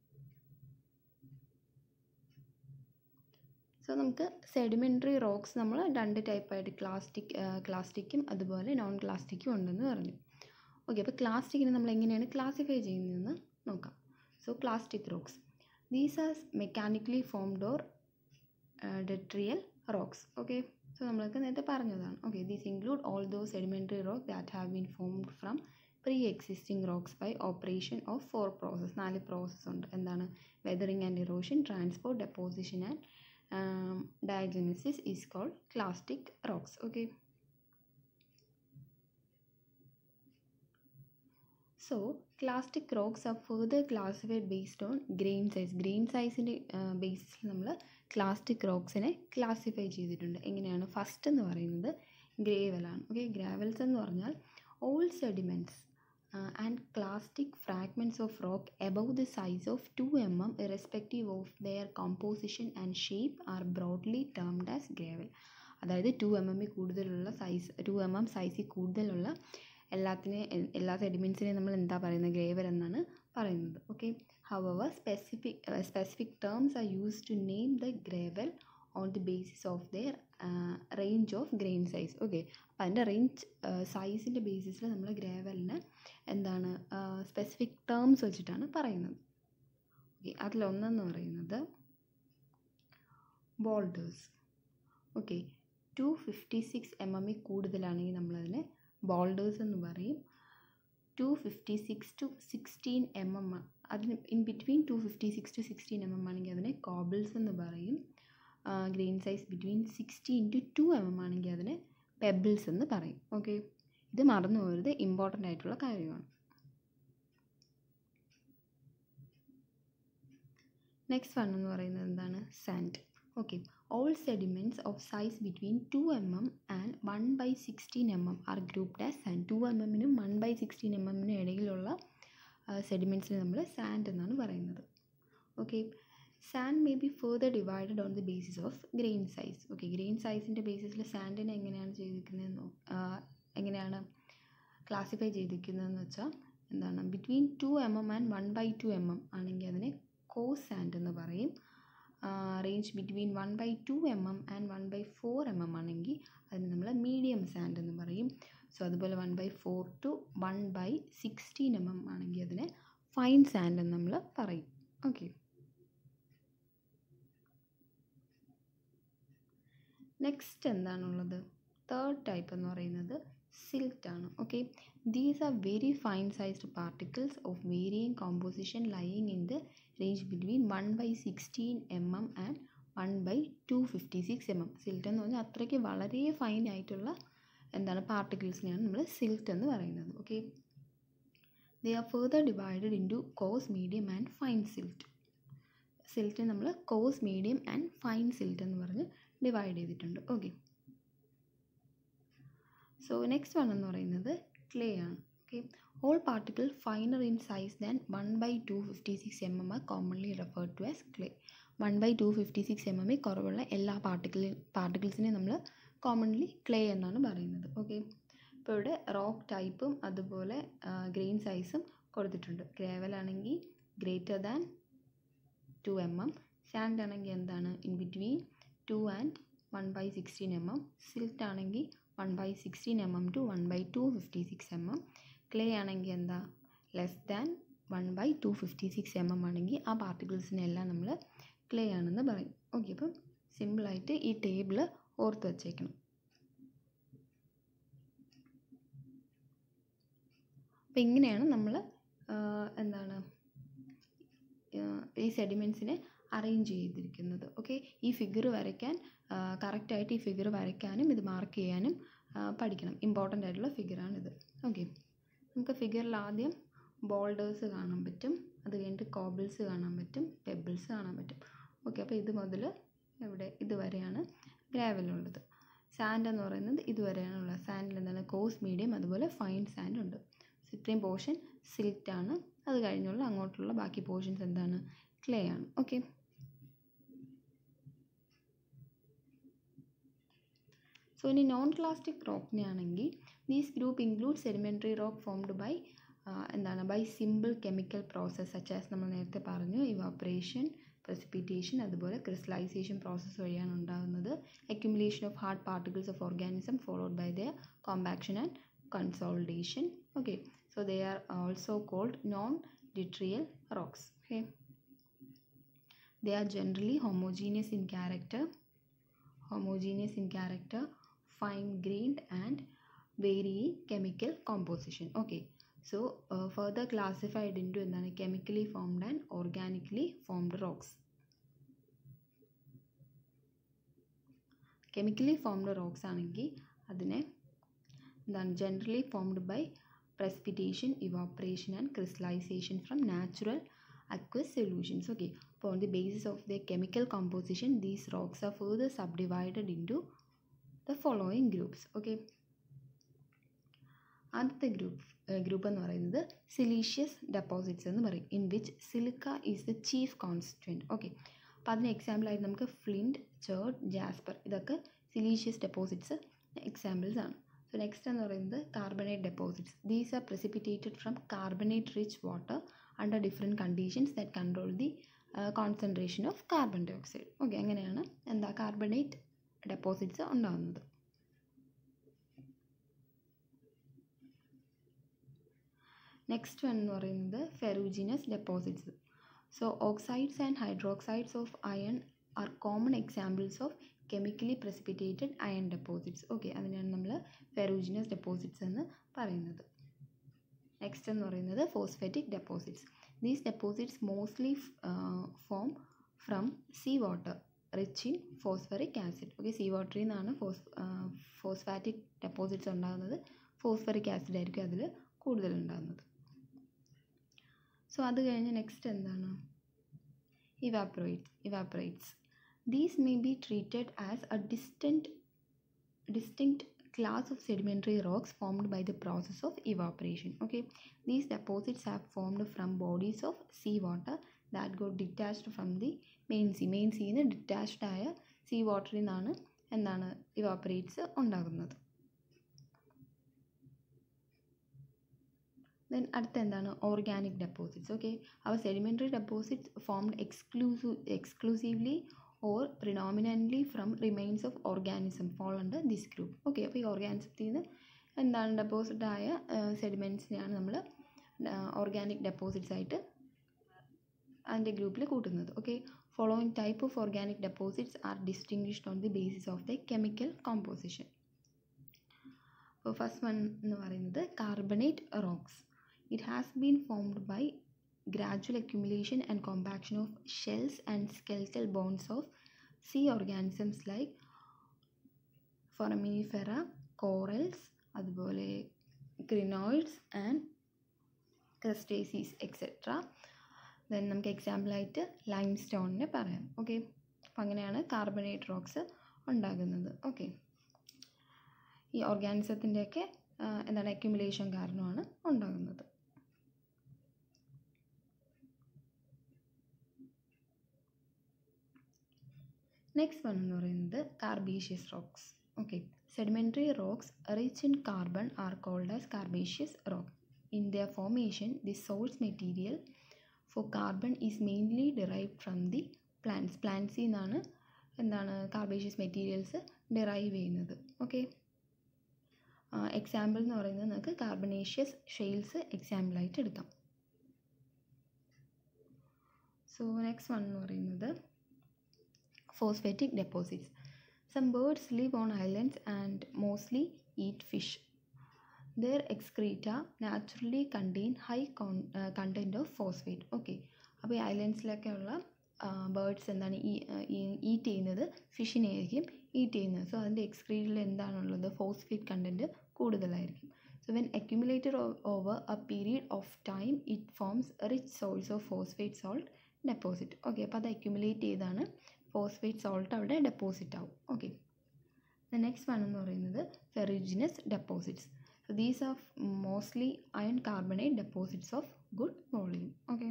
Speaker 1: സോ നമുക്ക് സെഡിമെൻ്ററി റോക്സ് നമ്മൾ രണ്ട് ടൈപ്പായിട്ട് ക്ലാസ്റ്റിക് ക്ലാസ്റ്റിക്കും അതുപോലെ നോൺ ക്ലാസ്റ്റിക്കും ഉണ്ടെന്ന് പറഞ്ഞു. ഓക്കെ, അപ്പോൾ ക്ലാസ്റ്റിക്കിനെ നമ്മൾ എങ്ങനെയാണ് ക്ലാസിഫൈ ചെയ്യുന്നതെന്ന് നോക്കാം. So clastic rocks, these are mechanically formed or detrital rocks. Okay, so നമ്മൾക്ക് നേരത്തെ പറഞ്ഞതാണ്. Okay, these include all those sedimentary rock that have been formed from pre existing rocks by operation of four process. നാല് പ്രോസസ്സ് ഉണ്ട്. എന്താണ്? Weathering and erosion, transport, deposition and Um, diagenesis is called clastic rocks. Okay, so clastic rocks are further classified based on grain size. Grain size ന്റെ ബേസിസിൽ നമ്മൾ ക്ലാസ്റ്റിക് റോക്സിനെ ക്ലാസിഫൈ ചെയ്തിട്ടുണ്ട്. എങ്ങനെയാണ്? ഫസ്റ്റ് എന്ന് പറയുന്നത് ഗ്രേവലാണ്. ഓക്കെ, ഗ്രാവൽസ് എന്ന് പറഞ്ഞാൽ all sediments Uh, and clastic fragments of rock above the size of two millimeters irrespective of their composition and shape are broadly termed as gravel. അതായത് ടു എം എമ്മിൽ കൂടുതലുള്ള സൈസ് ടു എം എം സൈസിൽ കൂടുതലുള്ള എല്ലാത്തിനെ എല്ലാ സെഡിമെൻറ്റ്സിനെയും നമ്മൾ എന്താ പറയുന്നത്? ഗ്രേവൽ എന്നാണ് പറയുന്നത്. Okay, however specific uh, specific terms are used to name the gravel on the basis of their uh, range of grain size. Okay, അപ്പം അതിൻ്റെ റേഞ്ച് സൈസിൻ്റെ ബേസിസിൽ നമ്മൾ ഗ്രേവലിന് എന്താണ് സ്പെസിഫിക് ടേംസ് വെച്ചിട്ടാണ് പറയുന്നത്. ഓക്കെ, അതിലൊന്നെന്ന് പറയുന്നത് boulders. Okay, two fifty six M എമ്മിൽ കൂടുതലാണെങ്കിൽ നമ്മളതിനെ ബോൾഡേഴ്സ് എന്ന് പറയും. Two fifty six to sixteen M M അതിന് in between two fifty six to sixteen M M ആണെങ്കിൽ അതിനെ കോബിൾസ് എന്ന് പറയും. Grain size between sixteen to two M M ആണെങ്കിൽ അതിനെ പെബിൾസ് എന്ന് പറയും. ഓക്കെ, ഇത് മറന്നു പോകരുത്, ഇമ്പോർട്ടൻ്റ് ആയിട്ടുള്ള കാര്യമാണ്. നെക്സ്റ്റ് വൺ എന്ന് പറയുന്നത് എന്താണ്? Sand. Okay, all sediments of size between two M M and one by sixteen M M are grouped as sand. Two M എമ്മിനും വൺ ബൈ സിക്സ്റ്റീൻ എം എമ്മിനും ഇടയിലുള്ള സെഡിമെൻറ്റ്സിന് നമ്മൾ സാൻഡ് എന്നാണ് പറയുന്നത്. Okay, sand may be further divided on the basis of grain size. Okay, grain സൈസിൻ്റെ ബേസിസിൽ സാൻഡിനെ എങ്ങനെയാണ് ചെയ്തിരിക്കുന്നതെന്നോ എങ്ങനെയാണ് ക്ലാസിഫൈ ചെയ്തിരിക്കുന്നതെന്ന് വെച്ചാൽ എന്താണ്? Between two M M and one by two M M ആണെങ്കിൽ അതിനെ കോസ് സാൻഡ് എന്ന് പറയും. Range between one by two M M and one by four M M ആണെങ്കിൽ അതിന് നമ്മൾ മീഡിയം സാൻഡ് എന്ന് പറയും. സോ അതുപോലെ one by four two one by sixteen M M ആണെങ്കിൽ അതിനെ ഫൈൻ സാൻഡ് എന്ന് നമ്മൾ പറയും. ഓക്കെ, നെക്സ്റ്റ് എന്താണുള്ളത്? തേർഡ് ടൈപ്പ് എന്ന് പറയുന്നത് സിൽറ്റ് ആണ്. Okay, these are very fine sized particles of varying composition lying in the range between one by sixteen M M and one by two fifty six M M. Silt എന്ന് പറഞ്ഞാൽ അത്രയ്ക്ക് വളരെ ഫൈൻ ആയിട്ടുള്ള എന്താണ് പാർട്ടിക്കിൾസിനെയാണ് നമ്മൾ സിൽറ്റ് എന്ന് പറയുന്നത്. Okay, they are further divided into coarse, medium and fine silt. സിൽറ്റിനെ നമ്മൾ coarse, medium and fine silt എന്ന് പറഞ്ഞ് ഡിവൈഡ് ചെയ്തിട്ടുണ്ട്. ഓക്കെ, സോ നെക്സ്റ്റ് വൺ എന്ന് പറയുന്നത് ക്ലേ ആണ്. Okay, all particle finer in size than one by two fifty six M M are commonly referred to as clay. One by two fifty six M എമ്മിൽ കുറവുള്ള എല്ലാ പാർട്ടിക്കിൾ പാർട്ടിക്കിൾസിനെ നമ്മൾ കോമൺലി ക്ലേ എന്നാണ് പറയുന്നത്. ഓക്കെ, ഇപ്പോൾ ഇവിടെ റോക്ക് ടൈപ്പും അതുപോലെ ഗ്രെയിൻ സൈസും കൊടുത്തിട്ടുണ്ട്. ഗ്രേവൽ ആണെങ്കിൽ greater than two M M, sand ആണെങ്കിൽ എന്താണ് in between two and one by sixteen M M, silt ആണെങ്കിൽ one by sixteen M M two one by two fifty six M M, clay ആണെങ്കിൽ എന്താ less than one by two fifty six M M ആണെങ്കിൽ ആ പാർട്ടിക്കിൾസിനെല്ലാം നമ്മൾ ക്ലേ ആണെന്ന് പറയും. ഓക്കെ, അപ്പം സിമ്പിളായിട്ട് ഈ ടേബിൾ ഓർത്ത് വച്ചേക്കണം. അപ്പം ഇങ്ങനെയാണ് നമ്മൾ എന്താണ് ഈ സെഡിമെൻറ്റ്സിനെ അറേഞ്ച് ചെയ്തിരിക്കുന്നത്. ഓക്കെ, ഈ ഫിഗർ വരയ്ക്കാൻ കറക്റ്റായിട്ട് ഈ ഫിഗർ വരയ്ക്കാനും ഇത് മാർക്ക് ചെയ്യാനും പഠിക്കണം. ഇമ്പോർട്ടൻ്റ് ആയിട്ടുള്ള ഫിഗറാണിത്. ഓക്കെ, നമുക്ക് ഫിഗറിൽ ആദ്യം ബോൾഡേഴ്സ് കാണാൻ പറ്റും, അത് കഴിഞ്ഞിട്ട് കോബിൾസ് കാണാൻ പറ്റും, പെബിൾസ് കാണാൻ പറ്റും. ഓക്കെ, അപ്പോൾ ഇത് മുതൽ ഇവിടെ ഇതുവരെയാണ് ഗ്രാവലുള്ളത്. സാൻഡ് എന്ന് പറയുന്നത് ഇതുവരെയാണുള്ളത്. സാൻഡിൽ എന്താണ് കോഴ്സ്, മീഡിയം, അതുപോലെ ഫൈൻ സാൻഡ് ഉണ്ട്. സോ ഇത്രയും പോർഷൻ സിൽറ്റ് ആണ്. അത് കഴിഞ്ഞുള്ള അങ്ങോട്ടുള്ള ബാക്കി പോർഷൻസ് എന്താണ്, ക്ലേ ആണ്. ഓക്കെ, സോ ഇനി നോൺ ക്ലാസ്റ്റിക് റോക്കിനെ ആണെങ്കിൽ these group include sedimentary rock formed by എന്താണ് by simple chemical process such as നമ്മൾ നേരത്തെ പറഞ്ഞു ഇവാപ്പറേഷൻ, precipitation, അതുപോലെ crystallization പ്രോസസ്സ് വഴിയാണ് ഉണ്ടാകുന്നത്. accumulation of hard particles of organism followed by their compaction and consolidation. Okay, so they are also called non-littoral rocks. Okay, they are generally homogeneous in character homogeneous in character fine grained and varying chemical composition. Okay, so uh, further classified into എന്താണ് chemically formed and organically formed rocks. chemically formed rocks ആണെങ്കിൽ അതിനെ എന്താണ് generally formed by precipitation, evaporation and crystallization from natural aqueous solutions. Okay, so on the basis of their chemical composition these rocks are further subdivided into the following groups. Okay, ആദ്യത്തെ ഗ്രൂപ്പ് ഗ്രൂപ്പ് എന്ന് പറയുന്നത് സിലീഷ്യസ് ഡെപ്പോസിറ്റ്സ് എന്ന് പറയും, in which silica is the chief constituent. Okay, അപ്പോൾ അതിന് എക്സാമ്പിളായിട്ട് നമുക്ക് ഫ്ലിൻറ്റ്, ചേർട്ട്, ജാസ്പർ ഇതൊക്കെ സിലീഷ്യസ് ഡെപ്പോസിറ്റ്സ് എക്സാമ്പിൾസ് ആണ്. സോ നെക്സ്റ്റ് എന്ന് പറയുന്നത് carbonate deposits. These are precipitate from carbonate rich water under different conditions that control the uh, concentration of carbon dioxide. ഓക്കെ, അങ്ങനെയാണ് എന്താ കാർബണേറ്റ് ഡെപ്പോസിറ്റ്സ് ഉണ്ടാകുന്നത്. നെക്സ്റ്റ് വൺ എന്ന് പറയുന്നത് ferruginous deposits. So oxides and hydroxides of iron are common examples of chemically precipitate iron deposits. Okay, അതിനാണ് നമ്മൾ ഫെറൂജിനസ് ഡെപ്പോസിറ്റ്സ് എന്ന് പറയുന്നത്. നെക്സ്റ്റ് എന്ന് പറയുന്നത് phosphatic deposits. These deposits mostly form from sea water rich in phosphoric acid. Okay, sea വാട്ടറിൽ നിന്നാണ് ഫോസ് ഫോസ്ഫാറ്റിക് ഡെപ്പോസിറ്റ്സ് ഉണ്ടാകുന്നത്. ഫോസ്ഫറിക് ആസിഡ് ആയിരിക്കും അതിൽ കൂടുതലുണ്ടാകുന്നത്. സോ അത് കഴിഞ്ഞ് നെക്സ്റ്റ് എന്താണ് evaporite evaporites. These may be treated as a distant distinct class of sedimentary rocks formed by the process of evaporation. Okay, these deposits have formed from bodies of sea water that got detached from the main sea. main sea ന്ന് detached ആയ sea water നിന്നാണ് എന്താണ് evaporates ഉണ്ടാകുന്നത്. then അടുത്ത എന്താണ് ഓർഗാനിക് ഡെപ്പോസിറ്റ്സ്. ഓക്കെ, അവ sedimentary deposits formed exclusive exclusively or predominantly from remains of organism fall under this group. Okay, അപ്പോൾ ഈ ഓർഗാനിസത്തിൽ നിന്ന് എന്താണ് ഡെപ്പോസിറ്റ് ആയ സെഡിമെൻറ്റ്സിനെയാണ് നമ്മൾ ഓർഗാനിക് ഡെപ്പോസിറ്റ്സ് ആയിട്ട് അതിൻ്റെ ഗ്രൂപ്പിൽ കൂട്ടുന്നത്. Okay, following type of organic deposits are distinguished on the basis of the chemical composition. അപ്പോൾ ഫസ്റ്റ് വൺ എന്ന് പറയുന്നത് carbonate rocks. It has been formed by gradual accumulation and compaction of shells and skeletal bones of sea organisms like foraminifera, corals, അതുപോലെ crinoids and crustaceans etcetera. Then നമുക്ക് എക്സാമ്പിളായിട്ട് ലൈം സ്റ്റോണിനെ പറയാം. ഓക്കെ, അപ്പം അങ്ങനെയാണ് കാർബണേറ്റ് റോക്സ് ഉണ്ടാകുന്നത്. ഓക്കെ, ഈ ഓർഗാനിസത്തിൻ്റെയൊക്കെ എന്താണ് അക്യുമുലേഷൻ കാരണമാണ് ഉണ്ടാകുന്നത്. നെക്സ്റ്റ് വൺ എന്ന് പറയുന്നത് carbonaceous rocks. Okay, sedimentary rocks rich in carbon are called as carbonaceous rock. In their formation the source material for carbon is mainly derived from the plants. പ്ലാന്റ്സിൽ നിന്നാണ് എന്താണ് കാർബേഷ്യസ് മെറ്റീരിയൽസ് ഡിറൈവ് ചെയ്യുന്നത്. ഓക്കെ, എക്സാമ്പിൾ എന്ന് പറയുന്നത് നമുക്ക് കാർബണേഷ്യസ് ഷെയിൽസ് എക്സാമ്പിളായിട്ട് എടുക്കാം. സോ നെക്സ്റ്റ് വൺ എന്ന് പറയുന്നത് phosphatic deposits. Some birds live on islands and mostly eat fish. Their excreta naturally contain high con uh, content of phosphate. Okay, അപ്പോൾ ഈ ഐലൻഡ്സിലൊക്കെ ഉള്ള ബേർഡ്സ് എന്താണ് ഈ ഈറ്റ് ചെയ്യുന്നത് ഫിഷിനെ ആയിരിക്കും. ഈറ്റ് ചെയ്യുന്നത്. സോ അതിൻ്റെ എക്സ്ക്രീറ്റിൽ എന്താണുള്ളത്, ഫോസ്ഫേറ്റ് കണ്ടൻറ്റ് കൂടുതലായിരിക്കും. So when accumulated over a period of time, it forms a rich source of phosphate salt deposit. Okay, അപ്പോൾ അത് അക്യുമുലേറ്റ് ചെയ്താണ് ഫോസ്ഫേറ്റ് സോൾട്ട് അവിടെ ഡെപ്പോസിറ്റ് ആവും. ഓക്കെ, ദ നെക്സ്റ്റ് വൺ എന്ന് പറയുന്നത് ferruginous deposits. So these are mostly iron carbonate deposits of good volume. Okay.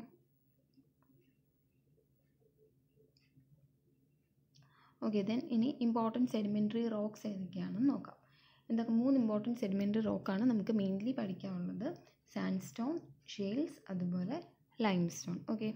Speaker 1: Okay, then ഇനി ഇമ്പോർട്ടൻറ്റ് സെഡിമെൻ്ററി റോക്സ് ഏതൊക്കെയാണെന്ന് നോക്കാം. എന്തൊക്കെ മൂന്ന് ഇമ്പോർട്ടൻറ്റ് സെഡിമെൻ്ററി റോക്കാണ് നമുക്ക് മെയിൻലി പഠിക്കാനുള്ളത്. സാൻഡ്സ്റ്റോൺ, ഷെയിൽസ്, അതുപോലെ ലൈംസ്റ്റോൺ. ഓക്കെ,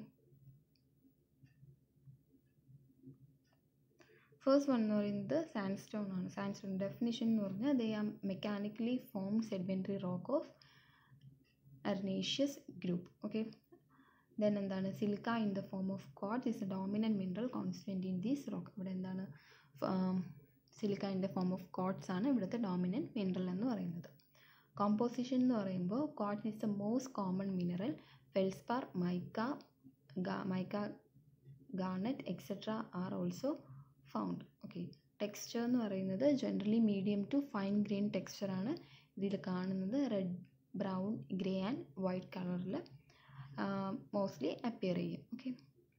Speaker 1: ഫസ്റ്റ് വൺ എന്ന് പറയുന്നത് സാൻഡ്സ്റ്റോൺ ആണ്. സാൻഡ്സ്റ്റോൺ ഡെഫിനിഷൻ എന്ന് പറഞ്ഞാൽ they are mechanically formed sedimentary rock of arenaceous group. Okay, then എന്താണ്, silica in the form of quartz is a dominant mineral constant in these rock. ഇവിടെ എന്താണ്, silica in the form of quartz ആണ് ഇവിടുത്തെ ഡോമിനൻറ്റ് മിനറൽ എന്ന് പറയുന്നത്. കോമ്പോസിഷൻ എന്ന് പറയുമ്പോൾ quartz is the most common mineral. Feldspar, mica, mica garnet etcetera are also found. Okay, texture എന്ന് പറയുന്നത് generally medium to fine grain ടെക്സ്ചറാണ് ഇതിൽ കാണുന്നത്. Red, brown, grey and white കളറിൽ മോസ്റ്റ്ലി അപ്പിയർ ചെയ്യും. ഓക്കെ,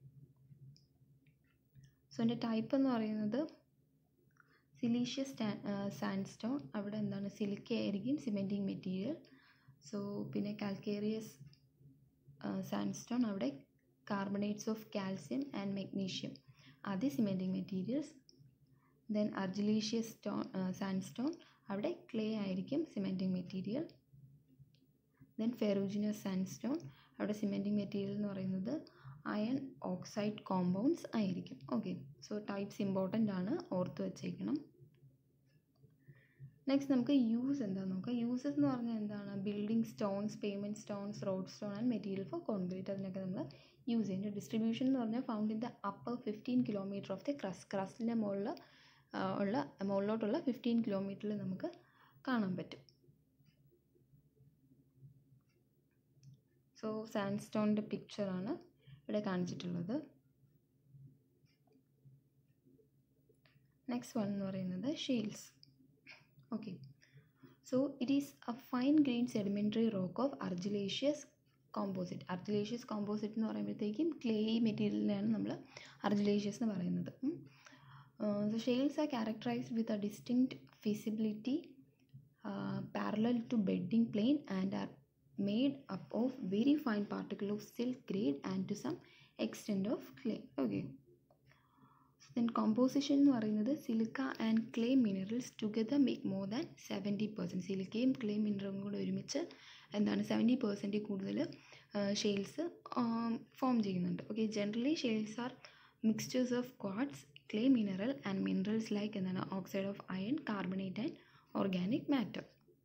Speaker 1: സോ എൻ്റെ ടൈപ്പ് എന്ന് പറയുന്നത് സിലീഷ്യസ് സാൻഡ്സ്റ്റോൺ, അവിടെ എന്താണ് സിലിക്ക ആയിരിക്കും സിമെൻറ്റിങ് മെറ്റീരിയൽ. സോ പിന്നെ കാൽക്കേറിയസ് സാൻഡ്സ്റ്റോൺ, അവിടെ carbonates of calcium and magnesium അത് cementing materials. Then argillaceous stone sandstone, അവിടെ ക്ലേ ആയിരിക്കും cementing material. Then ferruginous sandstone, അവിടെ സിമെൻറ്റിങ് മെറ്റീരിയൽ എന്ന് പറയുന്നത് അയൺ ഓക്സൈഡ് കോമ്പൗണ്ട്സ് ആയിരിക്കും. ഓക്കെ, സോ ടൈപ്സ് ഇമ്പോർട്ടൻ്റ് ആണ്, ഓർത്ത് വച്ചേക്കണം. നെക്സ്റ്റ് നമുക്ക് യൂസ് എന്താണെന്ന് നോക്കാം. യൂസസ് എന്ന് പറഞ്ഞാൽ എന്താണ്, building stones, pavement stones, road stone and material for concrete, അതിനൊക്കെ നമ്മൾ യൂസ് ചെയ്യുന്നുണ്ട്. ഡിസ്ട്രിബ്യൂഷൻ എന്ന് പറഞ്ഞാൽ found in the upper fifteen kilometre of the crust. ക്രസ്റ്റിൻ്റെ മുകളിൽ ഉള്ള മുകളിലോട്ടുള്ള ഫിഫ്റ്റീൻ കിലോമീറ്ററിൽ നമുക്ക് കാണാൻ പറ്റും. സോ സാൻഡ്സ്റ്റോണിൻ്റെ പിക്ചറാണ് ഇവിടെ കാണിച്ചിട്ടുള്ളത്. നെക്സ്റ്റ് വൺ എന്ന് പറയുന്നത് shales. Okay, so it is a fine grain sedimentary rock of argillaceous composite. Argillaceous composite എന്ന് പറയുമ്പോഴത്തേക്കും ക്ലേ മെറ്റീരിയലിനെയാണ് നമ്മൾ അർജിലേഷ്യസ് എന്ന് പറയുന്നത്. So shales are characterised with a distinct fissility parallel to bedding plane and are made up of very fine particle of silk grade and to some extent of clay. Okay, so then composition എന്ന് പറയുന്നത് silica and clay minerals together make more than seventy percent. സിലിക്കയും ക്ലേ മിനറലും കൂടെ ഒരുമിച്ച് എന്താണ് സെവൻറ്റി പെർസെൻറ്റിൽ കൂടുതൽ ഷെയിൽസ് ഫോം ചെയ്യുന്നുണ്ട്. Okay, generally shales are mixtures of quartz, clay mineral and minerals like എന്താണ് oxide of iron, carbonate and organic matter.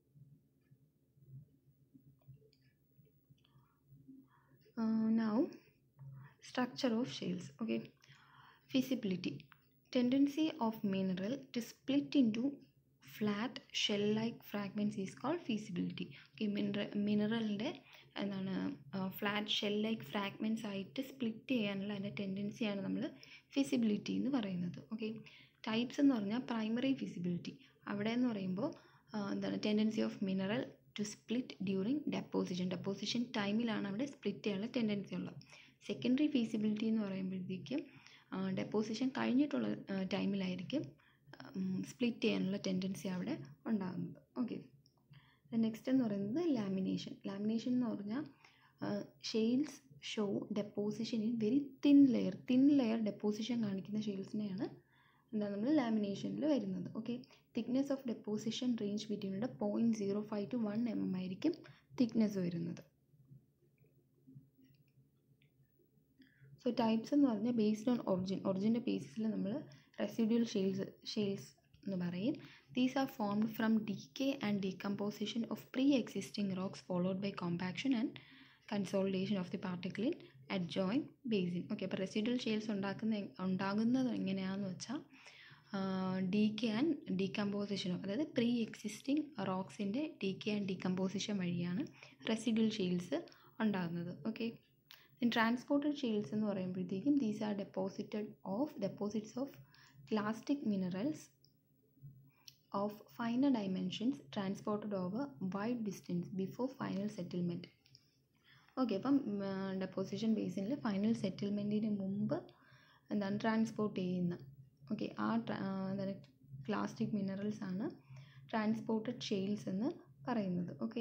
Speaker 1: Uh, now structure of shales. Okay, feasibility, tendency of mineral to split into flat shell like fragments is called feasibility. Okay, mineral മിനറലിൻ്റെ എന്താണ് ഫ്ലാറ്റ് ഷെൽ ലൈക്ക് ഫ്രാഗ്മെൻറ്റ്സ് ആയിട്ട് സ്പ്ലിറ്റ് ചെയ്യാനുള്ള അതിൻ്റെ ടെൻഡൻസിയാണ് നമ്മൾ ഫിസിബിലിറ്റി എന്ന് പറയുന്നത്. ഓക്കെ, ടൈപ്സ് എന്ന് പറഞ്ഞാൽ പ്രൈമറി ഫിസിബിലിറ്റി, അവിടെ എന്ന് പറയുമ്പോൾ എന്താണ് tendency of mineral to split during deposition. Deposition ടൈമിലാണ് അവിടെ സ്പ്ലിറ്റ് ചെയ്യാനുള്ള ടെൻഡൻസി ഉള്ളത്. സെക്കൻഡറി ഫീസിബിലിറ്റി എന്ന് പറയുമ്പോഴത്തേക്കും ഡെപ്പോസിഷൻ കഴിഞ്ഞിട്ടുള്ള ടൈമിലായിരിക്കും സ്പ്ലിറ്റ് ചെയ്യാനുള്ള ടെൻഡൻസി അവിടെ ഉണ്ടാകുന്നത്. ഓക്കെ, നെക്സ്റ്റ് എന്ന് പറയുന്നത് ലാമിനേഷൻ. ലാമിനേഷൻ എന്ന് പറഞ്ഞാൽ shales show deposition in very thin layer thin layer deposition കാണിക്കുന്ന ഷെയിൽസിനെയാണ് എന്താ നമ്മൾ ലാമിനേഷനിൽ വരുന്നത്. Okay, thickness of deposition range between point zero five to one M M ആയിരിക്കും തിക്നെസ് വരുന്നത്. സോ ടൈപ്സ് എന്ന് പറഞ്ഞാൽ ബേസ്ഡ് ഓൺ ഒറിജിൻ, ഒറിജിൻ്റെ ബേസിസിൽ നമ്മൾ റെസിഡ്യൂൽ ഷെയിൽസ് ഷെയിൽസ് എന്ന് പറയും. These are formed from decay and decomposition of pre existing rocks followed by compaction and consolidation of the particle in adjoin basin. Okay, അപ്പോൾ റെസിഡ്യൂൽ ഷെയിൽസ് ഉണ്ടാക്കുന്ന ഉണ്ടാകുന്നത് എങ്ങനെയാണെന്ന് വെച്ചാൽ ഡീകേ ആൻഡ് ഡീകമ്പോസിഷൻ, അതായത് പ്രീ എക്സിസ്റ്റിംഗ് റോക്സിൻ്റെ ഡീകേ ആൻഡ് ഡീകമ്പോസിഷൻ വഴിയാണ് റെസിഡ്യൂൽ ഷെയിൽസ് ഉണ്ടാകുന്നത്. ഓക്കെ, ട്രാൻസ്പോർട്ടഡ് ഷെയിൽസ് എന്ന് പറയുമ്പോഴത്തേക്കും these are deposited of deposits of clastic minerals of finer dimensions transported over wide distance before final settlement. Okay, അപ്പം ഡെപ്പോസിഷൻ ബേസിനിൽ ഫൈനൽ സെറ്റിൽമെൻറ്റിന് മുമ്പ് എന്താണ് ട്രാൻസ്പോർട്ട് ചെയ്യുന്ന ഓക്കെ ആ എന്താണ് ക്ലാസ്റ്റിക് മിനറൽസ് ആണ് ട്രാൻസ്പോർട്ടഡ് ഷെയിൽസ് എന്ന് പറയുന്നത്. ഓക്കെ,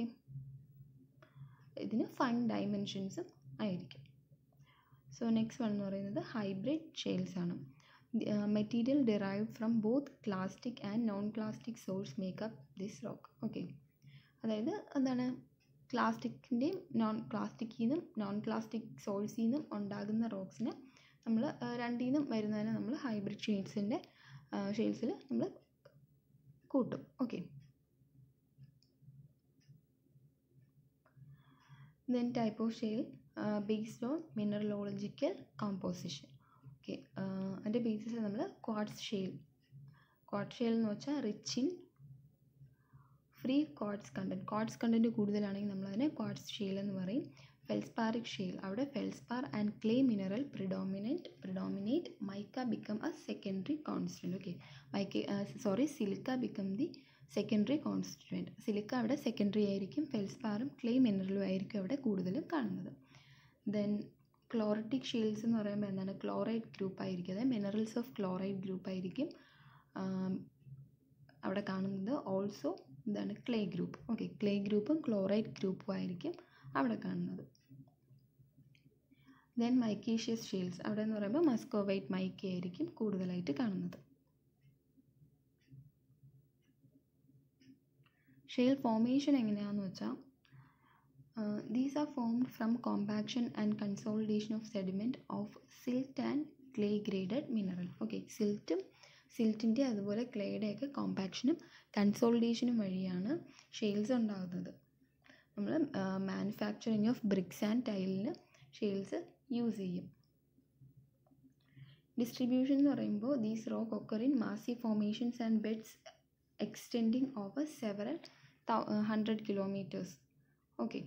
Speaker 1: ഇതിന് ഫൈൻ ഡൈമെൻഷൻസും ആയിരിക്കും. സോ നെക്സ്റ്റ് വൺ എന്ന് പറയുന്നത് ഹൈബ്രിഡ് ഷെയിൽസ് ആണ്. Material derived from both clastic and non clastic source make up this rock. Okay, അതായത് എന്താണ് ക്ലാസ്റ്റിക്കിൻ്റെയും നോൺ ക്ലാസ്റ്റിക്കിൽ നിന്നും നോൺ ക്ലാസ്റ്റിക് സോഴ്സിൽ നിന്നും ഉണ്ടാകുന്ന റോക്സിന് നമ്മൾ രണ്ടിൽ നിന്നും വരുന്നതിന് നമ്മൾ ഹൈബ്രിഡ് ഷെയിൽസിൻ്റെ ഷെയിൽസിൽ നമ്മൾ കൂട്ടും. Okay, then type of shale uh, based on mineralogical composition. Okay, അതിൻ്റെ ബേസിസിൽ നമ്മൾ ക്വാർട്സ് ഷെയിൽ ക്വാർട്സ് ഷെയിൽ എന്ന് വെച്ചാൽ rich in free quartz content quartz content കൂടുതലാണെങ്കിൽ നമ്മളതിനെ ക്വാർട്സ് ഷെയിൽ എന്ന് പറയും. ഫെൽസ്പാറിക് ഷെയിൽ അവിടെ feldspar and clay mineral predominant predominate mica become a secondary constituent. Okay, mica sorry silica become the secondary constituent. Silica അവിടെ സെക്കൻഡറി ആയിരിക്കും, ഫെൽസ്പാറും ക്ലേ മിനറലും ആയിരിക്കും അവിടെ കൂടുതലും കാണുന്നത്. ദെൻ ക്ലോറിറ്റിക് ഷെയിൽസ് എന്ന് പറയുമ്പോൾ എന്താണ് ക്ലോറൈഡ് ഗ്രൂപ്പ് ആയിരിക്കും, അതായത് മിനറൽസ് ഓഫ് ക്ലോറൈഡ് ഗ്രൂപ്പ് ആയിരിക്കും അവിടെ കാണുന്നത്. ഓൾസോ എന്താണ് ക്ലേ ഗ്രൂപ്പ്. ഓക്കെ, ക്ലേ ഗ്രൂപ്പും ക്ലോറൈഡ് ഗ്രൂപ്പും ആയിരിക്കും അവിടെ കാണുന്നത്. ദെൻ മൈക്കേഷ്യസ് ഷെയിൽസ് അവിടെ എന്ന് പറയുമ്പോൾ മസ്കോവൈറ്റ് മൈക്ക ആയിരിക്കും കൂടുതലായിട്ട് കാണുന്നത്. ഷെയിൽ ഫോർമേഷൻ എങ്ങനെയാണെന്ന് വെച്ചാൽ these are formed from compaction and consolidation of sediment of silt and clay graded mineral. Okay, സിൽറ്റും സിൽറ്റിൻ്റെ അതുപോലെ ക്ലേയുടെയൊക്കെ കോമ്പാക്ഷനും കൺസോളിഡേഷനും വഴിയാണ് ഷെയിൽസ് ഉണ്ടാകുന്നത്. നമ്മൾ മാനുഫാക്ചറിങ് ഓഫ് ബ്രിക്സ് ആൻഡ് ടൈലിന് ഷെയിൽസ് യൂസ് ചെയ്യും. ഡിസ്ട്രിബ്യൂഷൻ എന്ന് പറയുമ്പോൾ these rock occur in massive formations and beds extending over several hundred kilometres. Okay,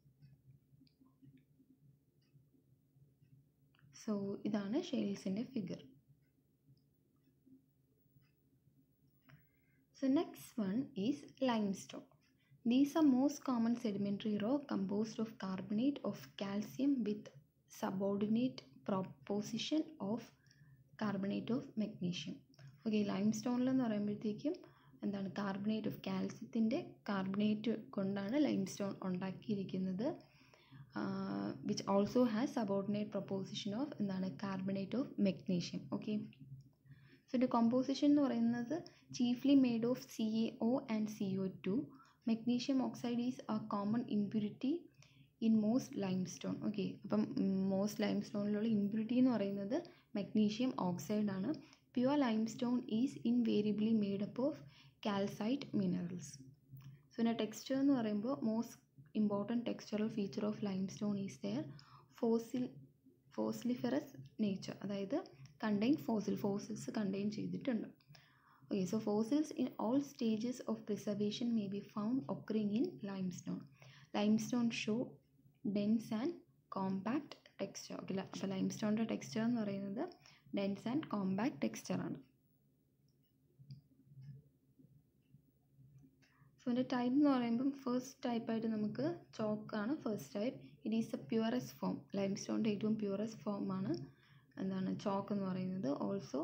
Speaker 1: so ഇതാണ് ഷെയിൽസിൻ്റെ figure. So next one is limestone. These are most common sedimentary rock composed of carbonate of calcium with subordinate proposition of carbonate of magnesium. Okay, ലൈംസ്റ്റോണിൽ എന്ന് പറയുമ്പോഴത്തേക്കും എന്താണ് കാർബണേറ്റ് ഓഫ് കാൽസ്യത്തിൻ്റെ കാർബണേറ്റ് കൊണ്ടാണ് ലൈംസ്റ്റോൺ ഉണ്ടാക്കിയിരിക്കുന്നത്. Which also has subordinate proposition of എന്താണ് carbonate of magnesium. Okay, so ഇതിൻ്റെ കോമ്പോസിഷൻ എന്ന് പറയുന്നത് chiefly made of C A O and C O two. Magnesium oxide is a common impurity in most limestone. Okay, അപ്പം മോസ്റ്റ് ലൈംസ്റ്റോണിലുള്ള ഇമ്പ്യൂരിറ്റി എന്ന് പറയുന്നത് മെഗ്നീഷ്യം ഓക്സൈഡ് ആണ്. Pure limestone is invariably made up of calcite minerals. So ഇതിൻ്റെ ടെക്സ്ചർ എന്ന് പറയുമ്പോൾ most important textural feature of limestone is their fossil fossiliferous nature, അതായത് കണ്ടെയ്ൻ ഫോസിൽ ഫോസിൽസ് കണ്ടെയ്ൻ ചെയ്തിട്ടുണ്ട്. Okay, so fossils in all stages of preservation may be found occurring in limestone. Limestone show dense and compact texture. Okay, അപ്പോൾ ലൈംസ്റ്റോണിൻ്റെ ടെക്സ്ചർ എന്ന് പറയുന്നത് ഡെൻസ് ആൻഡ് കോമ്പാക്ട് ടെക്സ്ചറാണ്. സോ ഇതിൻ്റെ ടൈപ്പ് എന്ന് പറയുമ്പം ഫസ്റ്റ് ടൈപ്പായിട്ട് നമുക്ക് ചോക്കാണ് first type. It is a purest form. ലൈംസ്റ്റോണിൻ്റെ ഏറ്റവും പ്യുവറസ്റ്റ് ഫോമാണ് എന്താണ് ചോക്ക് എന്ന് പറയുന്നത്. Also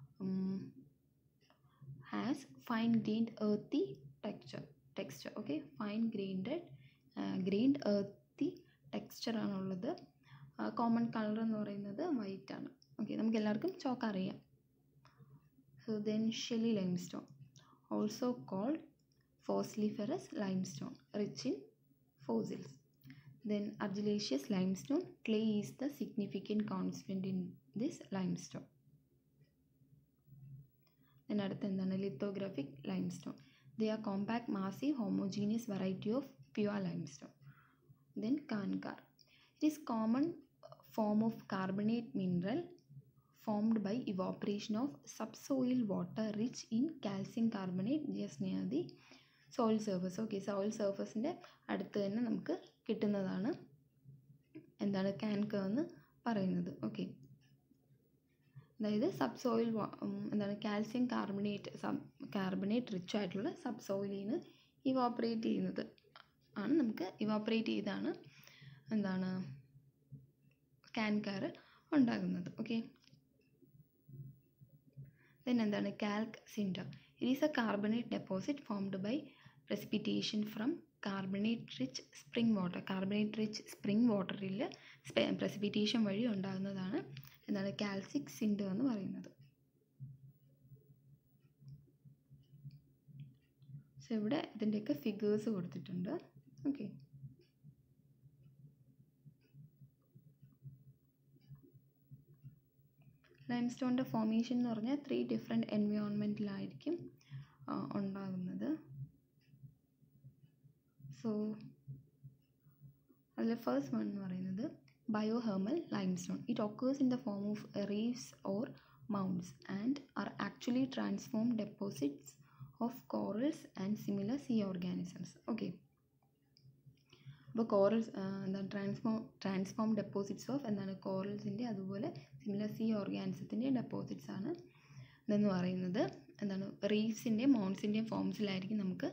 Speaker 1: has fine grained earthy texture texture okay fine grained grained earthy ടെക്സ്ചറാണുള്ളത്. കോമൺ കളർ എന്ന് പറയുന്നത് വൈറ്റ് ആണ്. ഓക്കെ, നമുക്ക് എല്ലാവർക്കും ചോക്ക് അറിയാം. So then shelly limestone also called fossiliferous limestone rich in fossils. Then argillaceous limestone. Clay is the significant constituent in this limestone. Then അടുത്ത എന്താണ് lithographic limestone. They are compact, massive, homogeneous variety of pure limestone. Then kankar. It is common form of carbonate mineral formed by evaporation of subsoil water rich in calcium carbonate just near the soil surface. Okay, soil സർഫസിൻ്റെ അടുത്ത് തന്നെ നമുക്ക് കിട്ടുന്നതാണ് എന്താണ് കാൻകർ എന്ന് പറയുന്നത്. ഓക്കെ, അതായത് സബ് സോയിൽ എന്താണ് calcium carbonate sub carbonate rich ആയിട്ടുള്ള സബ്സോയിലിൽ നിന്ന് ഇവാപ്പറേറ്റ് ചെയ്യുന്നത് ആണ്, നമുക്ക് ഇവാപ്പറേറ്റ് ചെയ്താണ് എന്താണ് കാൻകാർ ഉണ്ടാകുന്നത്. ഓക്കെ, ദെൻ എന്താണ് calc sinter? It is a carbonate deposit formed by precipitation from carbonate rich spring water. Carbonate rich spring വാട്ടറിൽ precipitation വഴി ഉണ്ടാകുന്നതാണ് എന്താണ് കാൽസിക് സിൻഡർ എന്ന് പറയുന്നത്. സോ ഇവിടെ ഇതിൻ്റെയൊക്കെ ഫിഗേഴ്സ് കൊടുത്തിട്ടുണ്ട്. ഓക്കെ, ലൈംസ്റ്റോണിൻ്റെ ഫോർമേഷൻ എന്ന് പറഞ്ഞാൽ ത്രീ ഡിഫറെൻറ്റ് എൻവയോൺമെൻറ്റിലായിരിക്കും ഉണ്ടാകുന്നത്. സോ അതിൽ ഫസ്റ്റ് വൺ എന്ന് പറയുന്നത് biohermal limestone. It occurs in the form of reefs or mounds and are actually transform deposits of corals and similar sea organisms. Okay, അപ്പോൾ കോറൽസ് എന്താണ് ട്രാൻസ്ഫോം ട്രാൻസ്ഫോം ഡെപ്പോസിറ്റ്സ് ഓഫ് എന്താണ് കോറൽസിൻ്റെ അതുപോലെ സിമിലർ സീ ഓർഗാനിസത്തിൻ്റെ ഡെപ്പോസിറ്റ്സ് ആണ് ഇതെന്ന് പറയുന്നത്. എന്താണ് റീഫ്സിൻ്റെയും മൗണ്ട്സിൻ്റെയും ഫോംസിലായിരിക്കും നമുക്ക്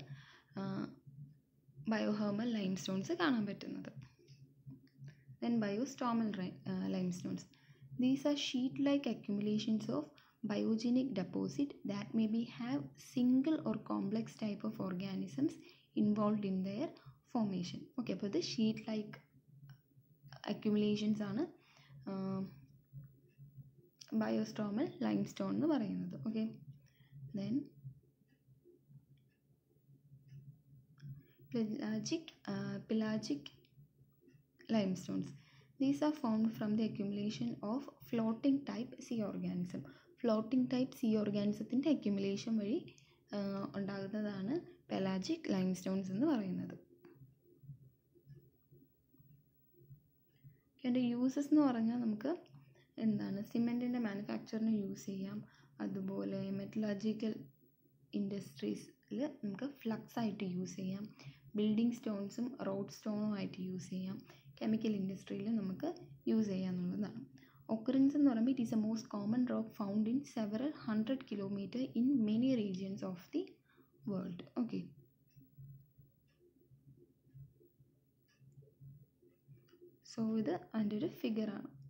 Speaker 1: ബയോഹെർമൽ ലൈംസ്റ്റോൺസ് കാണാൻ പറ്റുന്നത്. Then biostromal limestones. These are sheet like accumulations of biogenic deposit that may be have single or complex type of organisms involved in their formation. Okay, അപ്പോൾ ഇത് ഷീറ്റ് ലൈക്ക് അക്യുമുലേഷൻസ് ആണ് ബയോസ്റ്റോമൽ ലൈംസ്റ്റോൺ എന്ന് പറയുന്നത്. Okay, then pelagic uh, pelagic limestones. These are formed from the accumulation of floating type sea organism. Floating type sea organismത്തിൻ്റെ accumulation വഴി ഉണ്ടാകുന്നതാണ് പെലാജിക് ലൈംസ്റ്റോൺസ് എന്ന് പറയുന്നത്. അതിൻ്റെ യൂസസ് എന്ന് പറഞ്ഞാൽ നമുക്ക് എന്താണ് സിമെൻറ്റിൻ്റെ മാനുഫാക്ചറിന് യൂസ് ചെയ്യാം, അതുപോലെ മെറ്റലർജിക്കൽ ഇൻഡസ്ട്രീസിൽ നമുക്ക് ഫ്ലക്സ് ആയിട്ട് യൂസ് ചെയ്യാം, ബിൽഡിംഗ് സ്റ്റോൺസും റോഡ് സ്റ്റോണും ആയിട്ട് യൂസ് ചെയ്യാം, കെമിക്കൽ ഇൻഡസ്ട്രിയിൽ നമുക്ക് യൂസ് ചെയ്യാമെന്നുള്ളതാണ്. ഒക്കറൻസ് എന്ന് പറയുമ്പോൾ it is a most common rock found in several hundred kilometre in many regions of the world. Okay, so ഇത് അതിൻ്റെ ഒരു ഫിഗറാണ്.